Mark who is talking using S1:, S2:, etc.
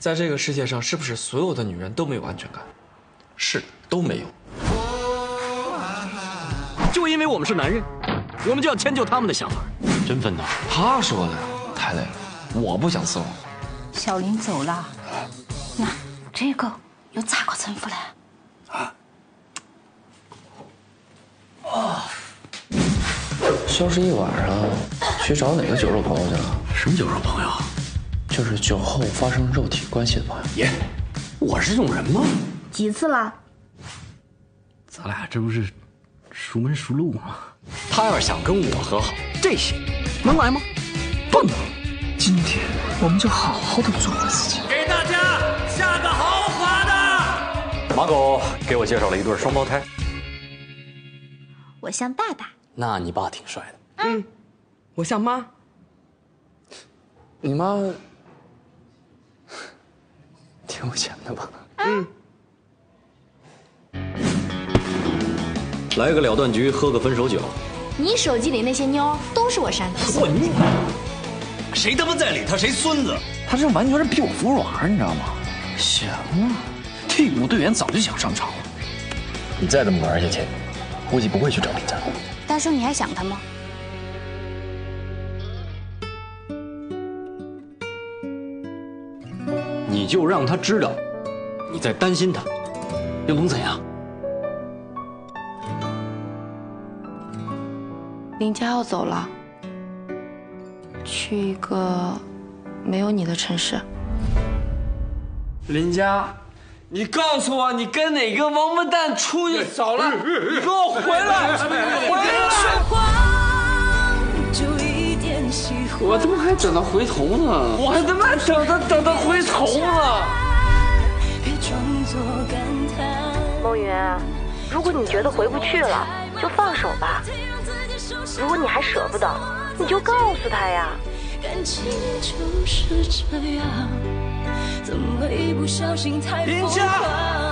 S1: 在这个世界上，是不是所有的女人都没有安全感？是，都没有。
S2: 就因为我们是男人，我们就要迁就他们的想法。真分呐？
S1: 他说的呀，太累了，我不想伺候。
S3: 小林走了，那这个有咋个称呼嘞？
S1: 消失一晚上，去找哪个酒肉朋友去了？
S2: 什么酒肉朋友？
S1: 就是酒后发生肉体关系的朋友。
S2: 爷，我是这种人吗？
S3: 几次了？
S2: 咱俩这不是熟门熟路吗？他要是想跟我和好，这些能来吗？不能。
S1: 今天我们就好好的做回自己。
S4: 给大家下个豪华的。
S2: 马狗给我介绍了一对双胞胎。
S3: 我像爸爸。
S2: 那你爸挺帅的。
S5: 嗯，我像妈。
S1: 你妈挺有钱的吧？
S5: 嗯。
S2: 来个了断局，喝个分手酒。
S6: 你手机里那些妞都是我删的。
S2: 混你！谁他妈在理他谁孙子？
S7: 他这完全是逼我服软，你知道吗？行了，替补队员早就想上场了。
S2: 你再这么玩下去，估计不会去找林佳。
S6: 大叔，你还想他吗？
S2: 你就让他知道你在担心他，又能怎样？
S8: 林佳要走了，去一个没有你的城市。
S9: 林佳，你告诉我你跟哪个王八蛋出去走了？你给我回来！回来！我他妈还等他回头呢，我还他妈等他回头呢。
S8: 梦云，如果你觉得回不去了，就放手吧。如果你还舍不得，你就告诉他呀。
S4: 感情就是这样，怎么一不小心太疯狂。